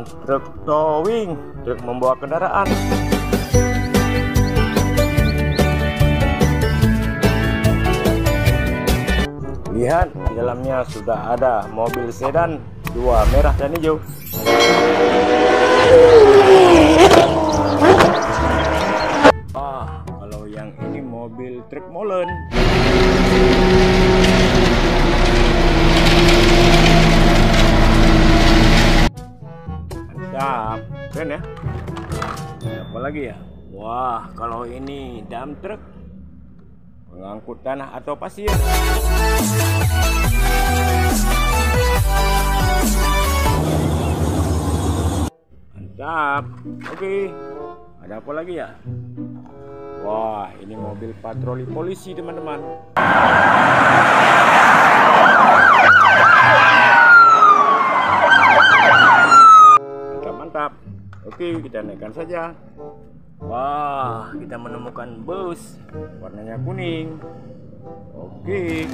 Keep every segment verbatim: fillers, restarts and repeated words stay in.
Truk towing, truk membawa kendaraan. Lihat, di dalamnya sudah ada mobil sedan, dua merah dan hijau. Ah, kalau yang ini mobil truk molen. Mantap, keren ya. Apa lagi ya? Wah, kalau ini dump truck, pengangkut tanah atau pasir. Mantap. Oke, ada apa lagi ya? Wah, ini mobil patroli polisi, teman-teman. Mantap, mantap. Oke, kita naikkan saja. Wah, kita menemukan bus warnanya kuning. Oke.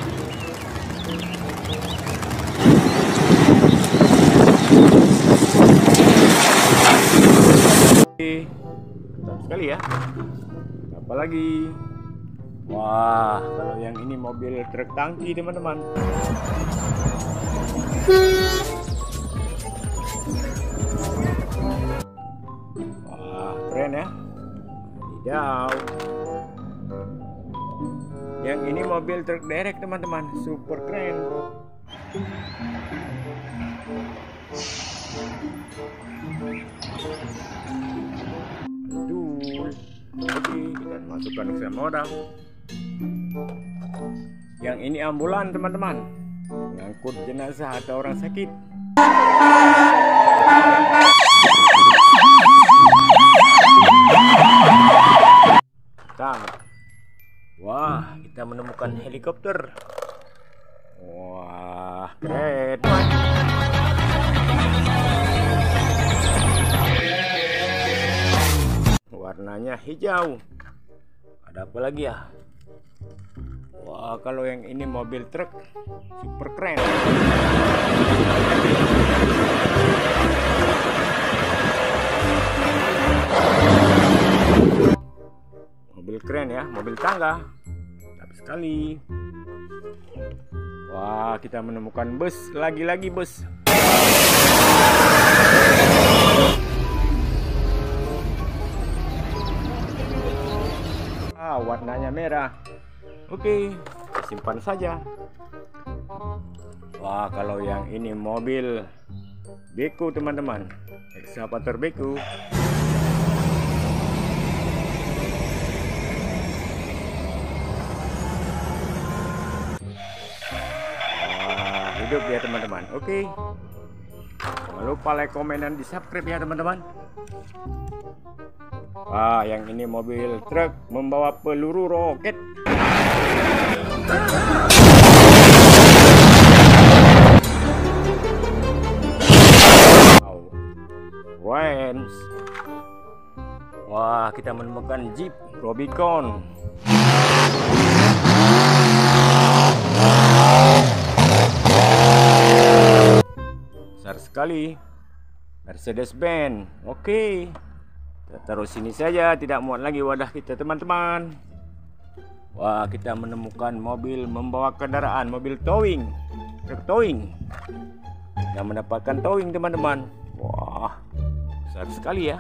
Oke, mantap sekali ya. Apa lagi? Wah, kalau yang ini mobil truk tangki, teman-teman. Wah, keren ya. Hijau. Yang ini mobil truk derek, teman-teman. Super keren. Aduh. Oke, kita masukkan ke modal. Yang ini ambulan, teman-teman. Mengangkut jenazah atau orang sakit. Mantap. Wah, kita menemukan helikopter. Wah, keren. Warnanya hijau. Ada apa lagi ya? Wah, kalau yang ini mobil truk, super keren. Mobil keren ya, mobil tangga. Mantap sekali. Wah, kita menemukan bus, lagi-lagi bus. Ah, warnanya merah. Oke, simpan saja. Wah, kalau yang ini mobil beko, teman-teman. Ekskavator beko. Wah, hidup ya, teman-teman. Oke. Jangan lupa like, komen, dan di subscribe ya, teman-teman. Wah, yang ini mobil truk membawa peluru roket. Wow, Range. Wah, kita menemukan Jeep Rubicon. Besar sekali. Mercedes-Benz. Oke. Kita taruh sini saja, tidak muat lagi wadah kita, teman-teman. Wah, kita menemukan mobil membawa kendaraan, mobil towing, truk towing. Kita mendapatkan towing, teman-teman. Wah, besar sekali ya.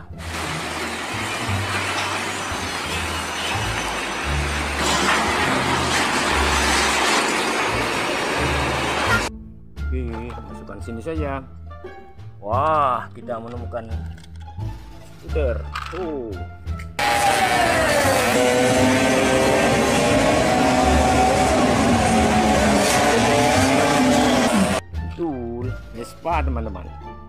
Oke, masukkan sini saja. Wah, kita menemukan skuter. Oh. Betul, Vespa, teman-teman.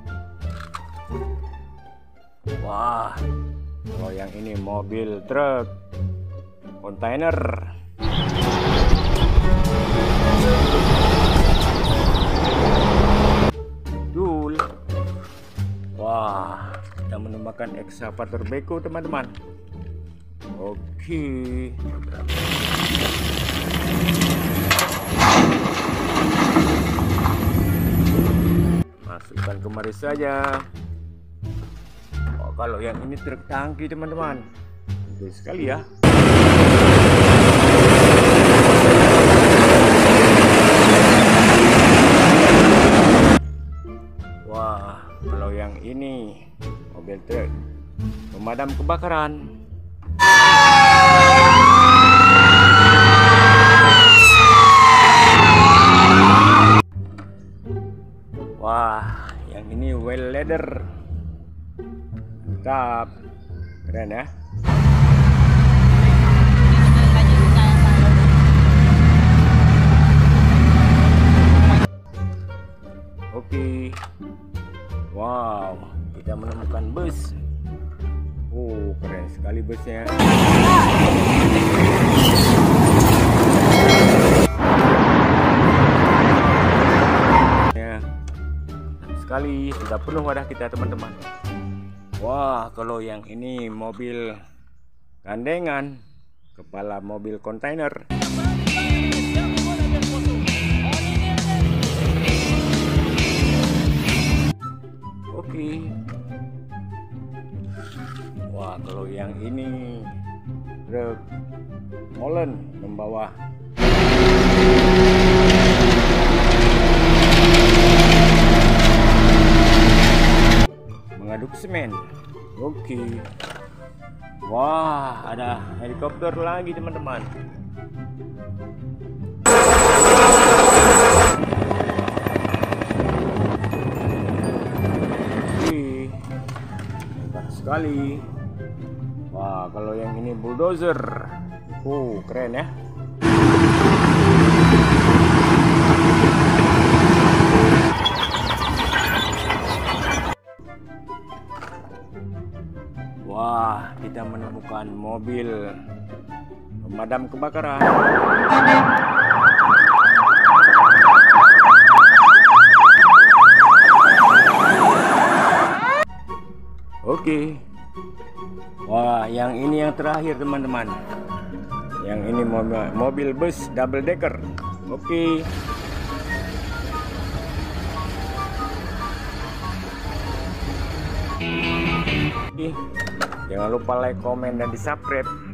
Wah, kalau yang ini mobil truk kontainer. Betul. Wah, kita menemukan ekskavator beko, teman-teman. Oke. Masukkan kemari saja. Wah, kalau yang ini truk tangki teman-teman, bagus sekali ya. Wah, kalau yang ini mobil truk pemadam kebakaran. Wah, yang ini well leather. Mantap. Keren ya. Oke. Wow, kita menemukan bus. Oh, keren sekali busnya. Sekali sudah penuh wadah kita teman-teman. Wah, kalau yang ini mobil gandengan, kepala mobil kontainer. Oke. Wah, kalau yang ini truk molen membawa mengaduk semen. Oke. Wah, ada helikopter lagi teman-teman. Oke, hebat sekali. Wah, kalau yang ini bulldozer. Oh, keren ya. Wah, kita menemukan mobil pemadam kebakaran. Oke. Wah, yang ini yang terakhir teman-teman. Yang ini mobil, mobil bus double decker. Oke. Oke. Jangan lupa like, komen, dan di subscribe.